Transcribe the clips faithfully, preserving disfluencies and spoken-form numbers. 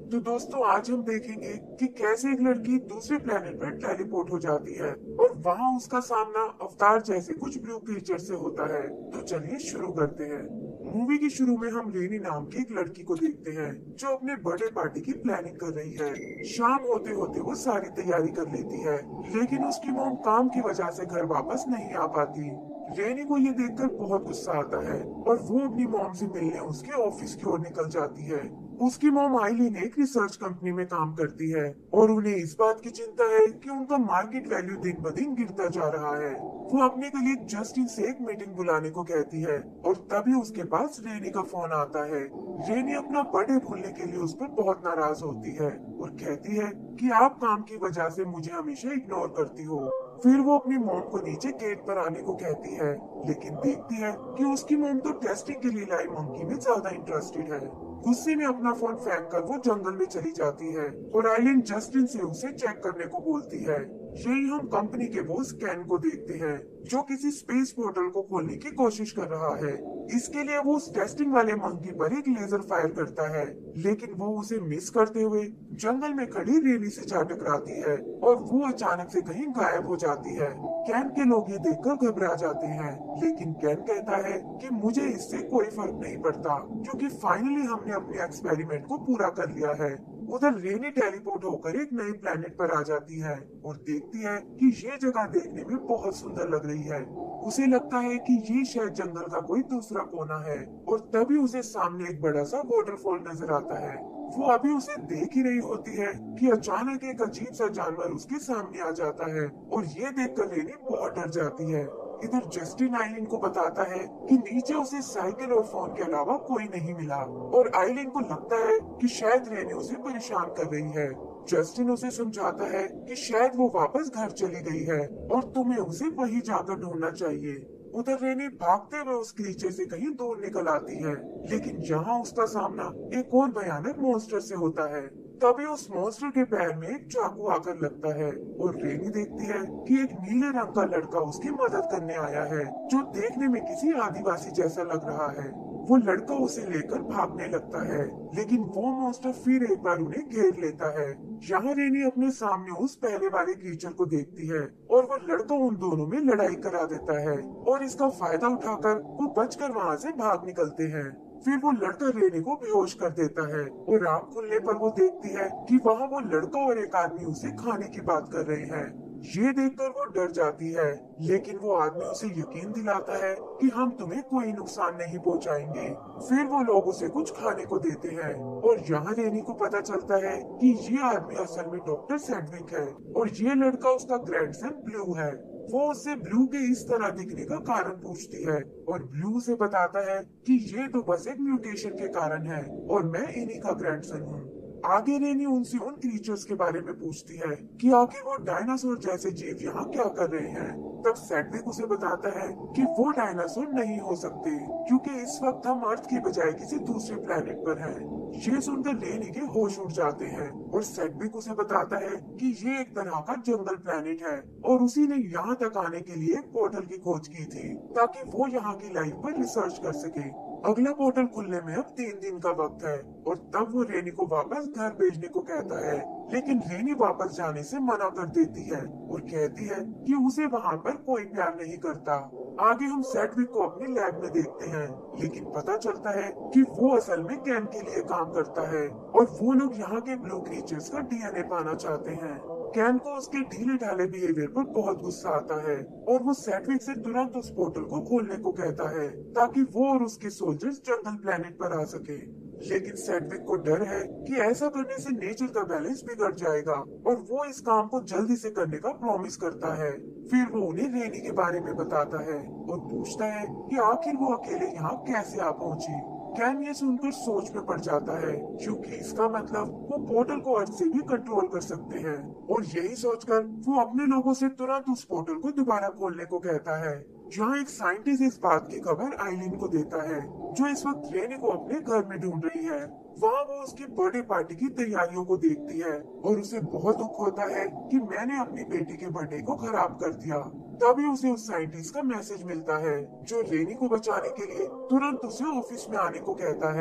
तो दोस्तों आज हम देखेंगे कि कैसे एक लड़की दूसरे प्लेनेट पर टेलीपोर्ट हो जाती है और वहाँ उसका सामना अवतार जैसे कुछ ब्लू क्रीचर से होता है। तो चलिए शुरू करते हैं। मूवी के शुरू में हम रेनी नाम की एक लड़की को देखते हैं जो अपने बर्थडे पार्टी की प्लानिंग कर रही है। शाम होते होते वो सारी तैयारी कर लेती है, लेकिन उसकी मॉम काम की वजह से घर वापस नहीं आ पाती। रेनी को ये देखकर बहुत गुस्सा आता है और वो अपनी मॉम से मिलने उसके ऑफिस की ओर निकल जाती है। उसकी मॉम आइलिन एक रिसर्च कंपनी में काम करती है और उन्हें इस बात की चिंता है कि उनका मार्केट वैल्यू दिन ब दिन गिरता जा रहा है। वो अपने कलीग जस्टिन से एक मीटिंग बुलाने को कहती है और तभी उसके पास रेनी का फोन आता है। रेनी अपना बर्थडे भूलने के लिए उस पर बहुत नाराज होती है और कहती है कि आप काम की वजह से मुझे हमेशा इग्नोर करती हो। फिर वो अपनी मॉम को नीचे गेट पर आने को कहती है, लेकिन देखती है कि उसकी मॉम तो टेस्टिंग के लिए लाई मंकी में ज्यादा इंटरेस्टेड है। गुस्से में अपना फोन फेंक कर वो जंगल में चली जाती है और आइलैंड जस्टिन से उसे चेक करने को बोलती है। यही हम कंपनी के बॉस कैन को देखते हैं जो किसी स्पेस पोर्टल को खोलने की कोशिश कर रहा है। इसके लिए वो उस टेस्टिंग वाले मंकी पर एक लेजर फायर करता है, लेकिन वो उसे मिस करते हुए जंगल में खड़ी रेनी से जा टकराती है और वो अचानक से कहीं गायब हो जाती है। कैन के लोग ये देखकर घबरा जाते हैं, लेकिन कैन कहता है कि मुझे इससे कोई फर्क नहीं पड़ता क्योंकि फाइनली हमने अपने एक्सपेरिमेंट को पूरा कर लिया है। उधर रेनी टेलीपोर्ट होकर एक नए प्लेनेट पर आ जाती है और देखती है कि ये जगह देखने में बहुत सुंदर लग रही है। उसे लगता है कि ये शायद जंगल का कोई दूसरा कोना है और तभी उसे सामने एक बड़ा सा वाटरफॉल नजर आता है। वो अभी उसे देख ही रही होती है कि अचानक एक अजीब सा जानवर उसके सामने आ जाता है और ये देखकर रेनी बहुत डर जाती है। इधर जस्टिन आइलिन को बताता है कि नीचे उसे साइकिल और फोन के अलावा कोई नहीं मिला और आइलिन को लगता है कि शायद रेनी उसे परेशान कर रही है। जस्टिन उसे समझाता है कि शायद वो वापस घर चली गई है और तुम्हें उसे वहीं जाकर ढूंढना चाहिए। उधर रेनी भागते हुए उस क्रीचर से कहीं दूर निकल आती है, लेकिन यहाँ उसका सामना एक और भयानक मॉन्स्टर से होता है। तभी उस मॉन्स्टर के पैर में एक चाकू आकर लगता है और रेनी देखती है कि एक नीले रंग का लड़का उसकी मदद करने आया है जो देखने में किसी आदिवासी जैसा लग रहा है। वो लड़का उसे लेकर भागने लगता है, लेकिन वो मॉन्स्टर फिर एक बार उन्हें घेर लेता है। यहाँ रेनी अपने सामने उस पहले वाले क्रीचर को देखती है और वो लड़का उन दोनों में लड़ाई करा देता है और इसका फायदा उठाकर वो बचकर वहाँ से भाग निकलते हैं। फिर वो लड़का रेनी को बेहोश कर देता है और आँख खुलने पर वो देखती है कि वहाँ वो लड़का और एक आदमी उसे खाने की बात कर रहे हैं। ये देखकर वो डर जाती है, लेकिन वो आदमी उसे यकीन दिलाता है कि हम तुम्हें कोई नुकसान नहीं पहुंचाएंगे। फिर वो लोग उसे कुछ खाने को देते हैं और यहाँ रेनी को पता चलता है कि ये आदमी असल में डॉक्टर सेडविक है और ये लड़का उसका ग्रैंडसन ब्लू है। वो उससे ब्लू के इस तरह दिखने का कारण पूछती है और ब्लू उसे बताता है कि ये तो बस एक म्यूटेशन के कारण है और मैं इन्हीं का ग्रैंडसन हूँ। आगे रेनी उनसे उन क्रीचर्स के बारे में पूछती है कि आखिर वो डायनासोर जैसे जीव यहाँ क्या कर रहे हैं। तब सेडविक उसे बताता है कि वो डायनासोर नहीं हो सकते क्योंकि इस वक्त हम अर्थ की बजाय किसी दूसरे प्लेनेट पर हैं। ये सुनकर रेनी के होश उड़ जाते हैं और सेडविक उसे बताता है कि ये एक तरह का जंगल प्लेनेट है और उसी ने यहाँ तक आने के लिए एक पोर्टल की खोज की थी ताकि वो यहाँ की लाइफ पर रिसर्च कर सके। अगला पोर्टल खुलने में अब तीन दिन का वक्त है और तब वो रेनी को वापस घर भेजने को कहता है, लेकिन रेनी वापस जाने से मना कर देती है और कहती है कि उसे वहाँ पर कोई प्यार नहीं करता। आगे हम सेडविक को अपनी लैब में देखते हैं, लेकिन पता चलता है कि वो असल में कैन के लिए काम करता है और वो लोग यहाँ के ब्लू क्रीचर्स का डीएनए पाना चाहते हैं। कैन को उसके ढीले ढाले बिहेवियर पर बहुत गुस्सा आता है और वो सेडविक से तुरंत उस पोर्टल को खोलने को कहता है ताकि वो और उसके सोल्जर्स जंगल प्लेनेट पर आ सके। लेकिन सेडविक को डर है कि ऐसा करने से नेचर का बैलेंस बिगड़ जाएगा और वो इस काम को जल्दी से करने का प्रॉमिस करता है। फिर वो उन्हें रेनी के बारे में बताता है और पूछता है कि आखिर वो अकेले यहाँ कैसे आ पहुँची। कैन ये सुनकर सोच में पड़ जाता है क्योंकि इसका मतलब वो पोर्टल को अर्थ से भी कंट्रोल कर सकते हैं और यही सोचकर वो अपने लोगों से तुरंत उस पोर्टल को दोबारा खोलने को कहता है। जहाँ एक साइंटिस्ट इस बात की खबर आइलिन को देता है जो इस वक्त रेनी को अपने घर में ढूंढ रही है। वहाँ वो उसकी बर्थडे पार्टी की तैयारियों को देखती है और उसे बहुत दुख होता है कि मैंने अपनी बेटी के बर्थडे को खराब कर दिया। तभी उसे उस साइंटिस्ट का मैसेज मिलता है जो रेनी को बचाने के लिए तुरंत उसे ऑफिस में आने को कहता है।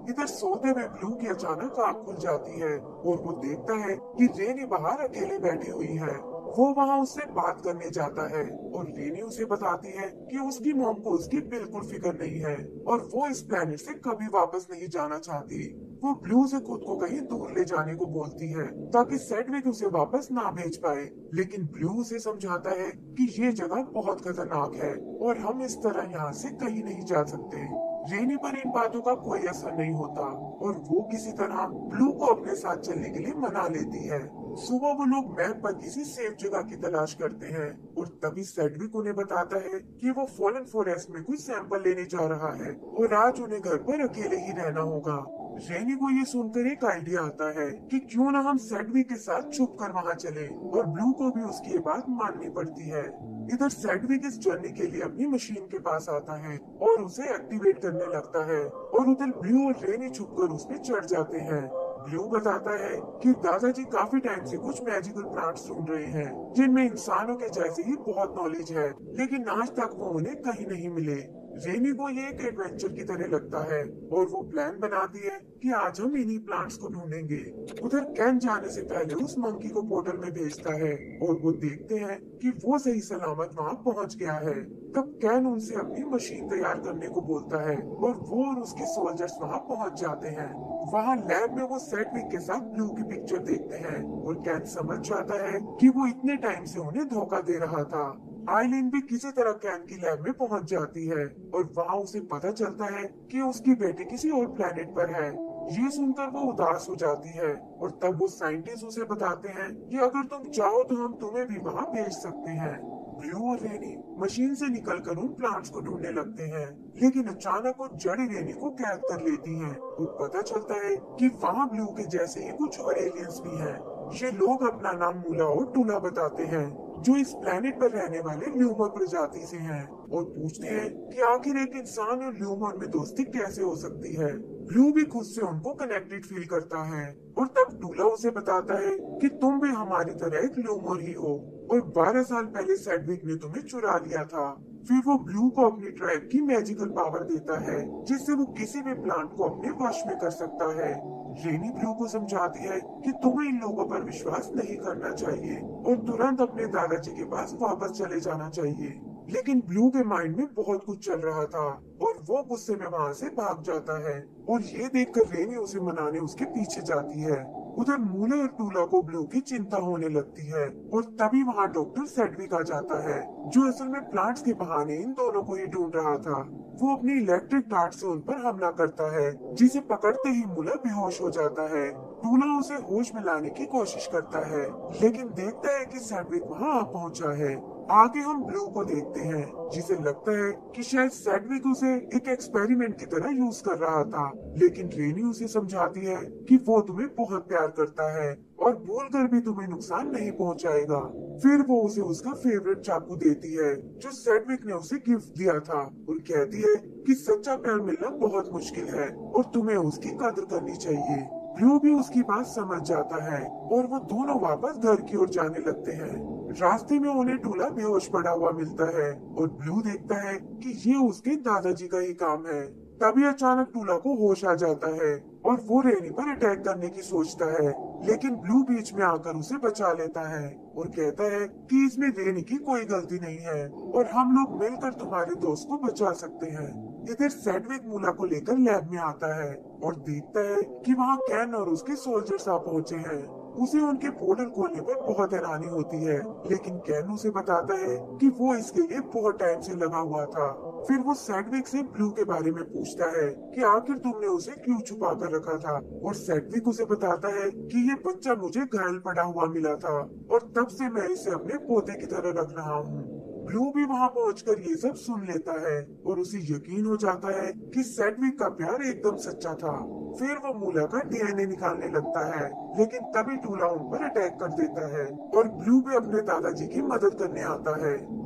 इधर सोते हुए ब्लू की अचानक आँख खुल जाती है और वो देखता है कि रेनी बाहर अकेले बैठी हुई है। वो वहाँ उससे बात करने जाता है और रेनी उसे बताती है कि उसकी मॉम को उसकी बिल्कुल फिक्र नहीं है और वो इस प्लेनेट से कभी वापस नहीं जाना चाहती। वो ब्लू से खुद को कहीं दूर ले जाने को बोलती है ताकि सेडविक उसे वापस ना भेज पाए, लेकिन ब्लू उसे समझाता है कि ये जगह बहुत खतरनाक है और हम इस तरह यहाँ से कहीं नहीं जा सकते। रेनी पर इन बातों का कोई असर नहीं होता और वो किसी तरह ब्लू को अपने साथ चलने के लिए मना लेती है। सुबह वो लोग मैप पर किसी सेफ जगह की तलाश करते हैं और तभी सेडविक उन्हें बताता है कि वो फॉलन फॉरेस्ट में कुछ सैंपल लेने जा रहा है और आज उन्हें घर पर अकेले ही रहना होगा। रेनी को ये सुनकर एक आइडिया आता है कि क्यों ना हम सेडविक के साथ छुप कर वहाँ चले और ब्लू को भी उसकी ये बात माननी पड़ती है। इधर सेडविक इस जर्नी के लिए अपनी मशीन के पास आता है और उसे एक्टिवेट करने लगता है और उधर ब्लू और रेनी छुपकर उसमें चढ़ जाते हैं। ब्लू बताता है कि दादाजी काफी टाइम से कुछ मैजिकल प्लांट्स ढूंढ रहे हैं जिनमें इंसानों के जैसे ही बहुत नॉलेज है, लेकिन आज तक वो उन्हें कहीं नहीं मिले। रेनी को ये एक एडवेंचर की तरह लगता है और वो प्लान बनाती है कि आज हम इन्हीं प्लांट्स को ढूंढेंगे। उधर कैन जाने से पहले उस मंकी को पोर्टल में भेजता है और वो देखते हैं कि वो सही सलामत वहाँ पहुँच गया है। तब कैन उनसे अपनी मशीन तैयार करने को बोलता है और वो और उसके सोल्जर्स वहाँ पहुँच जाते हैं। वहाँ लैब में वो सेडविक के साथ ब्लू की पिक्चर देखते हैं और कैन समझ जाता है कि वो इतने टाइम से उन्हें धोखा दे रहा था। आइलिन भी किसी तरह कैन की लैब में पहुंच जाती है और वहाँ उसे पता चलता है कि उसकी बेटी किसी और प्लेनेट पर है। ये सुनकर वो उदास हो जाती है और तब वो साइंटिस्ट उसे बताते हैं कि अगर तुम चाहो तो हम तुम्हें भी वहाँ भेज सकते हैं। ब्लू और रेनी मशीन से निकलकर उन प्लांट्स को ढूंढने लगते हैं, लेकिन अचानक वो जड़ी रेनी को कैद कर लेती हैं। तो पता चलता है कि वहाँ ब्लू के जैसे ही कुछ और एलियंस भी हैं। ये लोग अपना नाम मूला और टूला बताते हैं, जो इस प्लेनेट पर रहने वाले ल्यूमर प्रजाति से हैं, और पूछते हैं कि आखिर एक इंसान और ल्यूमर में दोस्ती कैसे हो सकती है। ब्लू भी खुद से उनको कनेक्टेड फील करता है और तब टूला उसे बताता है कि तुम भी हमारी तरह एक ल्यूमर ही हो और बारह साल पहले सेडविक ने तुम्हें चुरा लिया था। फिर वो ब्लू को अपनी ट्राइब की मैजिकल पावर देता है जिससे वो किसी भी प्लांट को अपने वश में कर सकता है। रेनी ब्लू को समझाती है कि तुम्हें इन लोगों पर विश्वास नहीं करना चाहिए और तुरंत अपने दादाजी के पास वापस चले जाना चाहिए। लेकिन ब्लू के माइंड में बहुत कुछ चल रहा था और वो गुस्से में वहाँ से भाग जाता है और ये देखकर रेनी उसे मनाने उसके पीछे जाती है। उधर मूला और टूला को ब्लू की चिंता होने लगती है और तभी वहाँ डॉक्टर सेडविक आ जाता है, जो असल में प्लांट्स के बहाने इन दोनों को ही ढूंढ रहा था। वो अपनी इलेक्ट्रिक डार्ट से उन पर हमला करता है, जिसे पकड़ते ही मूला बेहोश हो जाता है। टूला उसे होश में लाने की कोशिश करता है, लेकिन देखता है कि सेडविक वहाँ आ पहुँचा है। आगे हम ब्लू को देखते हैं, जिसे लगता है कि शायद सेडविक उसे एक एक्सपेरिमेंट की तरह यूज कर रहा था, लेकिन रेनी उसे समझाती है कि वो तुम्हें बहुत प्यार करता है और भूल कर भी तुम्हें नुकसान नहीं पहुंचाएगा। फिर वो उसे उसका फेवरेट चाकू देती है जो सेडविक ने उसे गिफ्ट दिया था और कहती है कि सच्चा प्यार मिलना बहुत मुश्किल है और तुम्हें उसकी कदर करनी चाहिए। ब्लू भी उसकी बात समझ जाता है और वो दोनों वापस घर की ओर जाने लगते हैं। रास्ते में उन्हें टूला बेहोश पड़ा हुआ मिलता है और ब्लू देखता है कि ये उसके दादाजी का ही काम है। तभी अचानक टूला को होश आ जाता है और वो रेनी पर अटैक करने की सोचता है, लेकिन ब्लू बीच में आकर उसे बचा लेता है और कहता है कि इसमें रेनी की कोई गलती नहीं है और हम लोग मिलकर तुम्हारे दोस्त को बचा सकते हैं। इधर सेडविक मूला को लेकर लैब में आता है और देखता है कि वहाँ कैन और उसके सोल्जर्स आ पहुँचे हैं। उसे उनके पोर्टल खोलने पर बहुत हैरानी होती है, लेकिन कैन उसे बताता है कि वो इसके लिए बहुत टाइम से लगा हुआ था। फिर वो सेडविक से ब्लू के बारे में पूछता है कि आखिर तुमने उसे क्यों छुपा कर रखा था, और सेडविक उसे बताता है कि ये बच्चा मुझे घायल पड़ा हुआ मिला था और तब से मैं इसे अपने पोते की तरह रख रहा हूँ। ब्लू भी वहाँ पहुंचकर ये सब सुन लेता है और उसे यकीन हो जाता है कि सेडविक का प्यार एकदम सच्चा था। फिर वो मूला का डीएनए निकालने लगता है, लेकिन तभी टूला उन पर अटैक कर देता है और ब्लू भी अपने दादाजी की मदद करने आता है।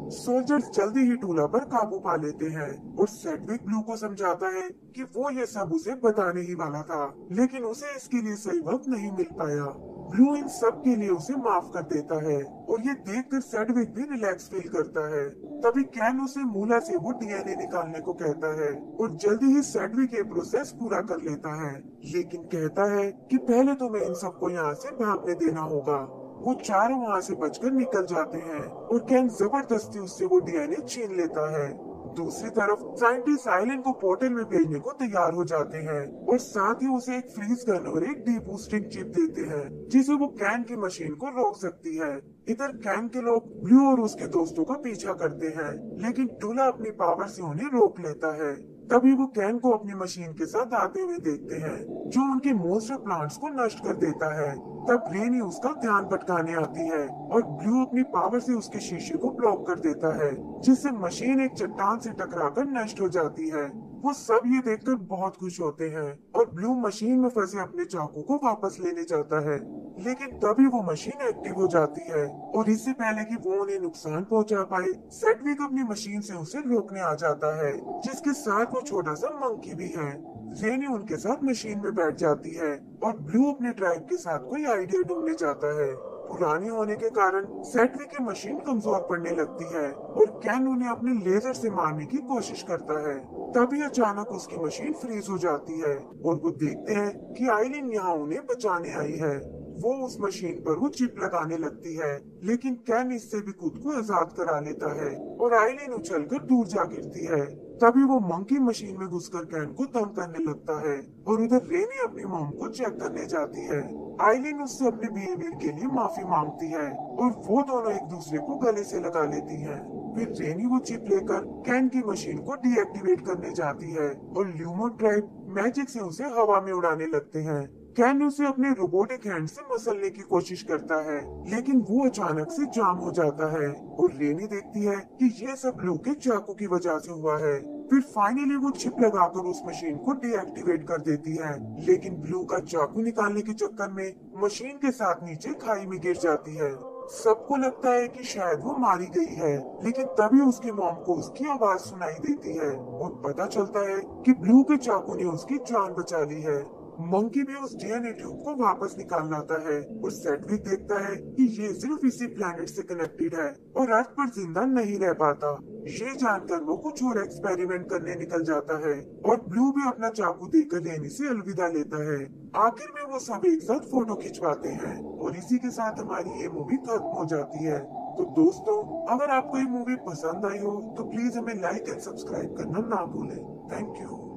सोल्जर्स जल्दी ही टूला पर काबू पा लेते हैं और सेडविक ब्लू को समझाता है कि वो ये सब उसे बताने ही वाला था, लेकिन उसे इसके लिए सही वक्त नहीं मिल पाया। ब्लू इन सब के लिए उसे माफ कर देता है और ये देखकर सेडविक भी रिलैक्स फील करता है। तभी कैन उसे मूला से वो डीएनए निकालने को कहता है और जल्दी ही सेडविक ये प्रोसेस पूरा कर लेता है, लेकिन कहता है कि पहले तुम्हें इन सबको यहाँ से भागने देना होगा। वो चारों वहाँ से बचकर निकल जाते हैं और कैन जबरदस्ती उससे वो डीएनए छीन लेता है। दूसरी तरफ साइंटिस्ट आइलैंड को पोर्टल में भेजने को तैयार हो जाते हैं और साथ ही उसे एक फ्रीज गन और एक डीबूस्टिंग चिप देते हैं जिसे वो कैन की मशीन को रोक सकती है। इधर कैन के लोग ब्लू और उसके दोस्तों का पीछा करते हैं, लेकिन टूला अपनी पावर से उन्हें रोक लेता है। तभी वो कैन को अपनी मशीन के साथ आते हुए देखते हैं जो उनके मोस्टर प्लांट्स को नष्ट कर देता है। तब रेनी उसका ध्यान भटकाने आती है और ब्लू अपनी पावर से उसके शीशे को ब्लॉक कर देता है, जिससे मशीन एक चट्टान से टकराकर नष्ट हो जाती है। वो सब ये देखकर बहुत खुश होते हैं और ब्लू मशीन में फंसे अपने चाकू को वापस लेने जाता है, लेकिन तभी वो मशीन एक्टिव हो जाती है और इससे पहले कि वो उन्हें नुकसान पहुंचा पाए, सेडविक अपनी मशीन से उसे रोकने आ जाता है, जिसके साथ वो छोटा सा मंकी भी है। रेनी उनके साथ मशीन में बैठ जाती है और ब्लू अपने ट्राइब के साथ कोई आइडिया ढूंढने जाता है। पुरानी होने के कारण सेडविक की मशीन कमजोर पड़ने लगती है और कैन उन्हें अपने लेजर से मारने की कोशिश करता है। तभी अचानक उसकी मशीन फ्रीज हो जाती है और वो देखते हैं कि आइलिन यहाँ उन्हें बचाने आई है। वो उस मशीन पर वो चिप लगाने लगती है, लेकिन कैन इससे भी खुद को आजाद करा लेता है और आइलिन उछलकर दूर जा गिरती है। तभी वो मंकी मशीन में घुसकर कैन को तंग करने लगता है और उधर रेनी अपनी मॉम को चेक करने जाती है। आइलिन उससे अपने बिहेवियर के लिए माफी मांगती है और वो दोनों एक दूसरे को गले से लगा लेती हैं। फिर रेनी वो चिप लेकर कैन की मशीन को डीएक्टिवेट करने जाती है और ल्यूमो ट्राइब मैजिक से उसे हवा में उड़ाने लगते हैं। कैन उसे अपने रोबोटिक हैंड से मसलने की कोशिश करता है, लेकिन वो अचानक से जाम हो जाता है और रेनी देखती है कि ये सब ब्लू के चाकू की वजह से हुआ है। फिर फाइनली वो चिप लगाकर उस मशीन को डीएक्टिवेट कर देती है, लेकिन ब्लू का चाकू निकालने के चक्कर में मशीन के साथ नीचे खाई में गिर जाती है। सबको लगता है कि शायद वो मारी गई है, लेकिन तभी उसकी मॉम को उसकी आवाज सुनाई देती है और पता चलता है कि ब्लू के चाकू ने उसकी जान बचा ली है। मंकी भी उस डीएनए ट्यूब को वापस निकाल लाता है और सेडविक देखता है कि ये सिर्फ इसी प्लेनेट से कनेक्टेड है और अर्थ पर जिंदा नहीं रह पाता। ये जानकर वो कुछ और एक्सपेरिमेंट करने निकल जाता है और ब्लू भी अपना चाकू देकर रेनी से अलविदा लेता है। आखिर में वो सब एक साथ फोटो खिंचवाते हैं और इसी के साथ हमारी ये मूवी खत्म हो जाती है। तो दोस्तों, अगर आपको ये मूवी पसंद आई हो तो प्लीज हमें लाइक एंड सब्सक्राइब करना ना भूलें। Thank you.